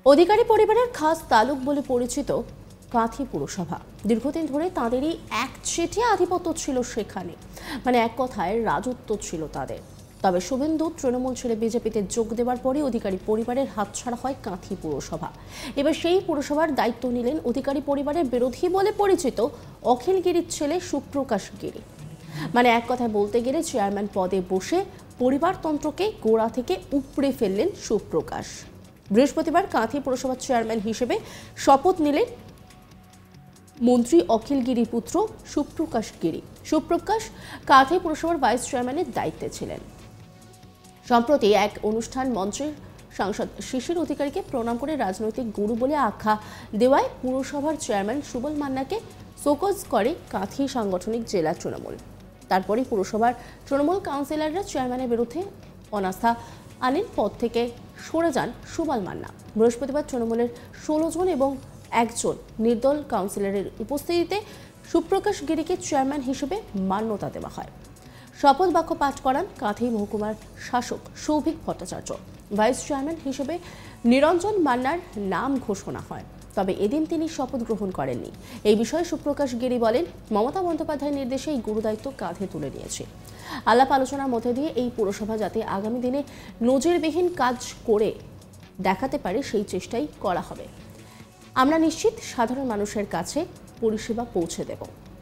অধিকারী পরিবারের খাস তালুক বলে পরিচিত কাঁথি পুরসভা। দীর্ঘদিন ধরে তাঁদেরই একচেটিয়া আধিপত্য ছিল সেখানে, এক কথায় রাজত্ব ছিল তাদের। তবে শুভেন্দু তৃণমূল ছেড়ে বিজেপিতে যোগ দেওয়ার পরে অধিকারী পরিবারের হাতছাড়া হয় কাঁথি পুরসভা। এবার সেই পুরসভার দায়িত্ব নিলেন অধিকারী পরিবারের বিরোধী বলে পরিচিত অখিল গিরির ছেলে সুপ্রকাশ গিরি। এক কথায় বলতে গেলে চেয়ারম্যান পদে বসে পরিবারতন্ত্রকে গোড়া থেকে উপড়ে ফেললেন সুপ্রকাশ। বৃহস্পতিবার কাঁথি পুরসভার চেয়ারম্যান হিসেবে শপথ নিলেন মন্ত্রী অখিল গিরির পুত্র সুপ্রকাশ গিরি। সুপ্রকাশ কাঁথি পুরসভার ভাইস চেয়ারম্যানের দায়িত্বে ছিলেন। সম্প্রতি এক অনুষ্ঠান মঞ্চে সাংসদ শিশির অধিকারীকে প্রণাম করে রাজনৈতিক গুরু বলে আখ্যা দেওয়ায় পুরসভার চেয়ারম্যান সুবল মান্নাকে শোকজ করে কাঁথি সাংগঠনিক জেলা তৃণমূল। তারপরে পুরসভার তৃণমূল কাউন্সিলররা চেয়ারম্যানের বিরুদ্ধে অনাস্থা আনেন, পদ থেকে সরে যান সুবল মান্না। বৃহস্পতিবার তৃণমূলের 16 জন এবং একজন নির্দল কাউন্সিলরের উপস্থিতিতে সুপ্রকাশ গিরিকে চেয়ারম্যান হিসেবে মান্যতা দেওয়া হয়। শপথ বাক্য পাঠ করান কাঁথি মহকুমার শাসক সৌভিক ভট্টাচার্য। ভাইস চেয়ারম্যান হিসেবে নিরঞ্জন মান্নার নাম ঘোষণা হয়, তবে এদিন তিনি শপথ গ্রহণ করেননি। এই বিষয়ে সুপ্রকাশ গিরি বলেন, মমতা বন্দ্যোপাধ্যায়ের নির্দেশে এই গুরুদায়িত্ব কাঁধে তুলে নিয়েছে। আলাপ আলোচনার মধ্যে দিয়ে এই পুরসভা যাতে আগামী দিনে নজিরবিহীন কাজ করে দেখাতে পারে সেই চেষ্টাই করা হবে। আমরা নিশ্চিত সাধারণ মানুষের কাছে পরিষেবা পৌঁছে দেব।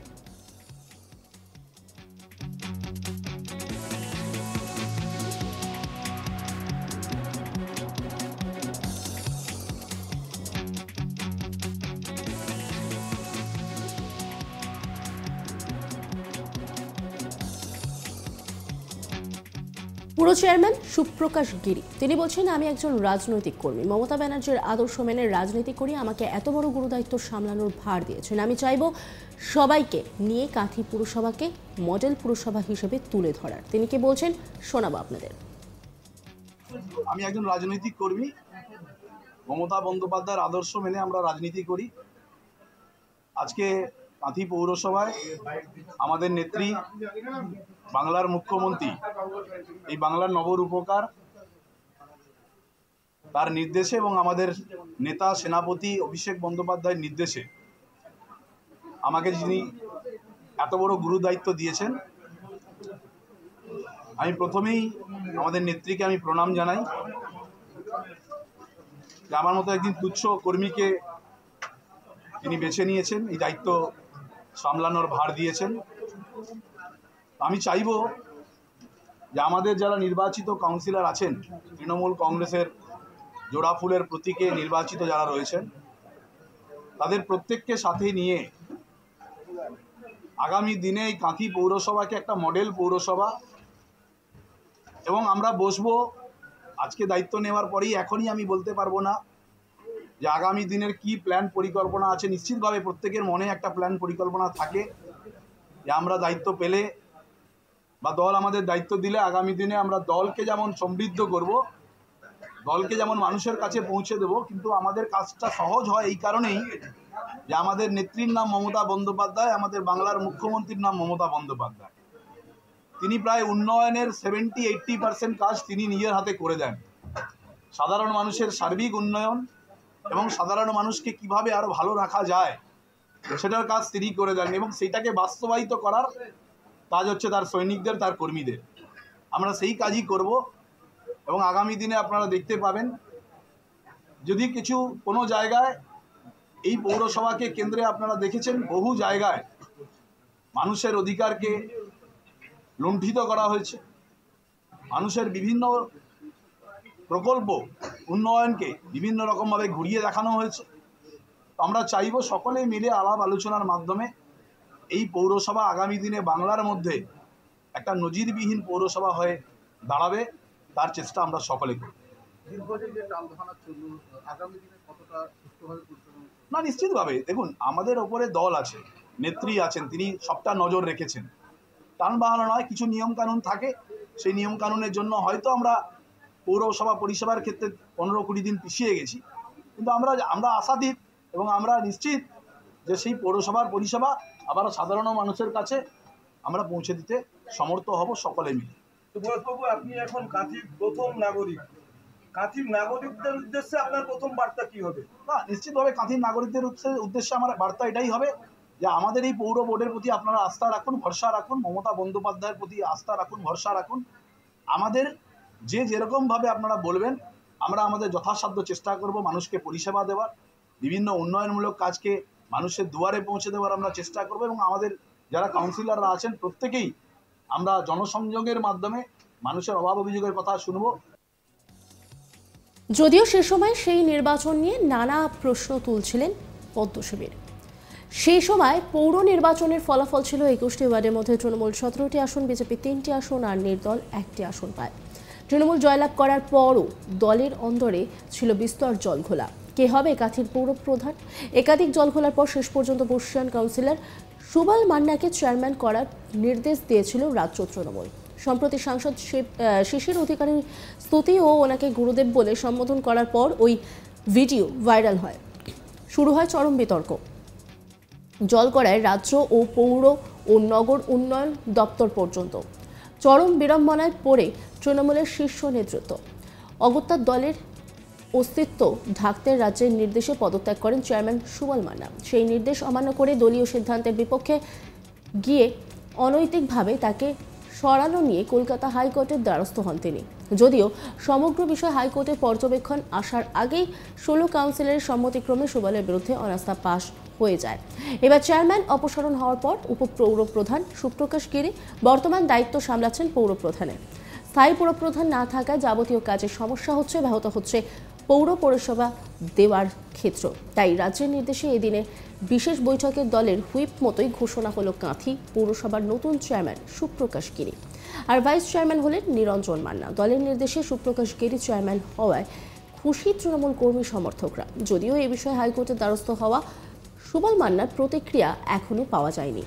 পুরো চেয়ারম্যান সুপ্রকাশ গিরি তিনি বলছেন, আমি একজন রাজনৈতিক কর্মী, মমতা ব্যানার্জির আদর্শ মেনে রাজনীতি করি। আমাকে এত বড় গুরুদায়িত্ব সামলানোর ভার দিয়েছেন। আমি চাইব সবাইকে নিয়ে কাঁথি পুরসভাকে মডেল পুরসভা হিসেবে তুলে ধরার। তিনি কি বলছেন শোনাবো আপনাদের। আমি একজন রাজনৈতিক কর্মী, মমতা বন্দ্যোপাধ্যায়ের আদর্শ মেনে আমরা রাজনীতি করি। আজকে কাঁথি পৌরসভায় আমাদের নেত্রী, বাংলার মুখ্যমন্ত্রী, এই বাংলার নবরূপকার, তার নির্দেশে এবং আমাদের নেতা সেনাপতি অভিষেক বন্দ্যোপাধ্যায়ের নির্দেশে আমাকে যিনি এত বড় গুরু দায়িত্ব দিয়েছেন, আমি প্রথমেই আমাদের নেত্রীকে আমি প্রণাম জানাই যে আমার মতো একদিন তুচ্ছ কর্মীকে তিনি বেছে নিয়েছেন, এই দায়িত্ব সামলানোর ভার দিয়েছেন। আমি চাইব যে আমাদের যারা নির্বাচিত কাউন্সিলর আছেন, তৃণমূল কংগ্রেসের জোড়া ফুলের প্রতীকে নির্বাচিত যারা রয়েছেন, তাদের প্রত্যেককে সাথে নিয়ে আগামী দিনে এই কাঁথি পৌরসভাকে একটা মডেল পৌরসভা, এবং আমরা বসবো আজকে দায়িত্ব নেওয়ার পরেই, এখনই আমি বলতে পারবো না যে আগামী দিনের কি প্ল্যান পরিকল্পনা আছে। নিশ্চিতভাবে প্রত্যেকের মনে একটা প্ল্যান পরিকল্পনা থাকে যে আমরা দায়িত্ব পেলে বা দল আমাদের দায়িত্ব দিলে আগামী দিনে আমরা দলকে যেমন সমৃদ্ধ করব, দলকে যেমন মানুষের কাছে পৌঁছে দেব, কিন্তু আমাদের কাজটা সহজ হয় এই কারণেই যে আমাদের নেত্রীর নাম মমতা বন্দ্যোপাধ্যায়, আমাদের বাংলার মুখ্যমন্ত্রীর নাম মমতা বন্দ্যোপাধ্যায়। তিনি প্রায় উন্নয়নের 70-80% কাজ তিনি নিজের হাতে করে দেন। সাধারণ মানুষের সার্বিক উন্নয়ন এবং সাধারণ মানুষকে কিভাবে আরো ভালো রাখা যায় সেটার কাজ তিনি করে দেন, এবং সেটাকে বাস্তবায়িত করার কাজ হচ্ছে তার সৈনিকদের, তার কর্মীদের। আমরা সেই কাজই করব এবং আগামী দিনে আপনারা দেখতে পাবেন, যদি কোনো জায়গায় এই পৌরসভাকে কেন্দ্রে আপনারা দেখেছেন বহু জায়গায় মানুষের অধিকারকে লুণ্ঠিত করা হয়েছে, মানুষের বিভিন্ন প্রকল্প উন্নয়নকে বিভিন্ন রকমভাবে ঘুরিয়ে দেখানো হয়েছে। আমরা চাইব সকলে মিলে আলাপ আলোচনার মাধ্যমে এই পৌরসভা আগামী দিনে বাংলার মধ্যে একটা নজিরবিহীন পৌরসভা হয়ে দাঁড়াবে, তার চেষ্টা আমরা সকলে করি। না, নিশ্চিতভাবে দেখুন, আমাদের ওপরে দল আছে, নেত্রী আছেন, তিনি সবটা নজর রেখেছেন। টান বাহানো নয়, কিছু নিয়মকানুন থাকে, সেই নিয়মকানুনের জন্য হয়তো আমরা পৌরসভা পরিষেবার ক্ষেত্রে 15-20 দিন পিছিয়ে গেছি, কিন্তু আমরা আশাতীত এবং আমরা নিশ্চিত যে সেই পৌরসভার পরিষেবা আবার সাধারণ মানুষের কাছে আমরা পৌঁছে দিতে সমর্থ হব সকলে মিলে। আপনি এখন কাঁথির প্রথম নাগরিক, কাঁথির নাগরিকদের উদ্দেশ্যে আপনার প্রথম বার্তা কি হবে? না, নিশ্চিতভাবে কাঁথির নাগরিকদের উদ্দেশ্যে আমার বার্তা এটাই হবে যে আমাদের এই পৌর বোর্ডের প্রতি আপনারা আস্থা রাখুন, ভরসা রাখুন, মমতা বন্দ্যোপাধ্যায়ের প্রতি আস্থা রাখুন, ভরসা রাখুন। আমাদের যেরকমভাবে আপনারা বলবেন আমরা আমাদের যথাসাধ্য চেষ্টা করব মানুষকে পরিষেবা দেওয়ার, বিভিন্ন উন্নয়নমূলক কাজকে মানুষের দুয়ারে পৌঁছে দেওয়ার আমরা চেষ্টা করব এবং আমাদের যারা কাউন্সিলররা আছেন প্রত্যেকেই আমরা জনসংযোগের মাধ্যমে মানুষের অভাব অভিযোগের কথা শুনবো। যদিও সে সময় সেই নির্বাচন নিয়ে নানা প্রশ্ন তুলছিলেন পদ্মশিবির। সেই সময় পৌর নির্বাচনের ফলাফল ছিল 21টি ওয়ার্ডের মধ্যে তৃণমূল 17টি আসন, বিজেপি 3টি আসন আর নির্দল 1টি আসন পায়। তৃণমূল জয়লাভ করার পরও দলের অন্দরে ছিল বিস্তর জলঘোলা। কে হবে কাঁথির পৌর প্রধান? একাধিক জলঘোলার পর শেষ পর্যন্ত বর্ষিয়ান কাউন্সিলর সুবল মান্নাকে চেয়ারম্যান করার নির্দেশ দিয়েছিল রাজ্য তৃণমূল। সম্প্রতি সাংসদ শিশির অধিকারীর স্তুতি ও ওনাকে গুরুদেব বলে সম্বোধন করার পর ওই ভিডিও ভাইরাল হয়। শুরু হয় চরম বিতর্ক। জল করায় রাজ্য ও পৌর ও নগর উন্নয়ন দপ্তর পর্যন্ত। চরম বিড়ম্বনায় পড়ে তৃণমূলের শীর্ষ নেতৃত্ব। অগত্যা দলের অস্তিত্ব ঢাকতে রাজ্যের নির্দেশে পদত্যাগ করেন চেয়ারম্যান সুবল মান্না। সেই নির্দেশ অমান্য করে দলীয় সিদ্ধান্তের বিপক্ষে গিয়ে অনৈতিকভাবে তাকে সরানো নিয়ে কলকাতা হাইকোর্টের দ্বারস্থ হন তিনি। যদিও সমগ্র বিষয় হাইকোর্টের পর্যবেক্ষণ আসার আগেই 16 কাউন্সিলরের সম্মতিক্রমে সুবলের বিরুদ্ধে অনাস্থা পাশ হয়ে যায়। এবার চেয়ারম্যান অপসারণ হওয়ার পর উপপৌর প্রধান সুপ্রকাশ গিরি বর্তমান দায়িত্ব সামলাচ্ছেন পৌর প্রধানের। স্থায়ী পৌরপ্রধান না থাকায় যাবতীয় কাজে সমস্যা হচ্ছে, ব্যাহত হচ্ছে পৌর পরিষেবা দেওয়ার ক্ষেত্র। তাই রাজ্যের নির্দেশে এদিনে বিশেষ বৈঠকে দলের হুইপ মতোই ঘোষণা হলো কাঁথি পৌরসভার নতুন চেয়ারম্যান সুপ্রকাশ গিরি। আর ভাইস চেয়ারম্যান হলেন নিরঞ্জন মান্না। দলের নির্দেশে সুপ্রকাশ গিরি চেয়ারম্যান হওয়ায় খুশি তৃণমূল কর্মী সমর্থকরা। যদিও এ বিষয়ে হাইকোর্টের দ্বারস্থ হওয়া সুবল মান্নার প্রতিক্রিয়া এখনো পাওয়া যায়নি।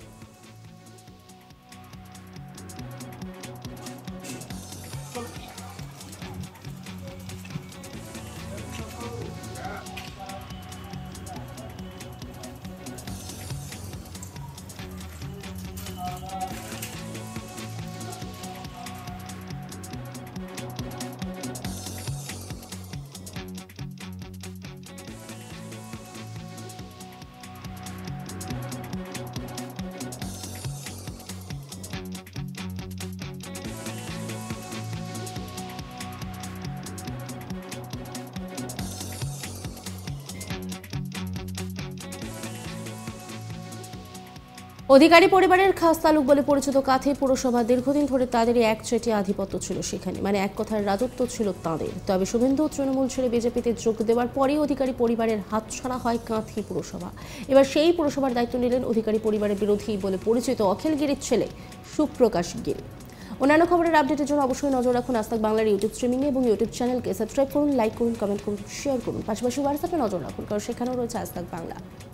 অধিকারী পরিবারের খাস তালুক বলে পরিচিত কাঁথি পুরসভা দীর্ঘদিন ধরে তাদেরই একচেটিয়া আধিপত্য ছিল সেখানে, মানে এক কথায় রাজত্ব ছিল তাঁদের। তবে শুভেন্দু তৃণমূল ছেড়ে বিজেপিতে যোগ দেওয়ার পরেই অধিকারী পরিবারের হাতছাড়া হয় কাঁথি পুরসভা। এবার সেই পুরসভার দায়িত্ব নিলেন অধিকারী পরিবারের বিরোধী বলে পরিচিত অখিল গিরির ছেলে সুপ্রকাশ গিরি। অন্যান্য খবরের আপডেটের জন্য অবশ্যই নজর রাখুন আজ তাক বাংলার ইউটিউব স্ট্রিমিংয়ে এবং ইউটিউব চ্যানেলকে সাবস্ক্রাইব করুন, লাইক করুন, কমেন্ট করুন, শেয়ার করুন। পাশাপাশি হোয়াটসঅ্যাপে নজর রাখুন, কারণ সেখানেও রয়েছে আজ তাক বাংলা।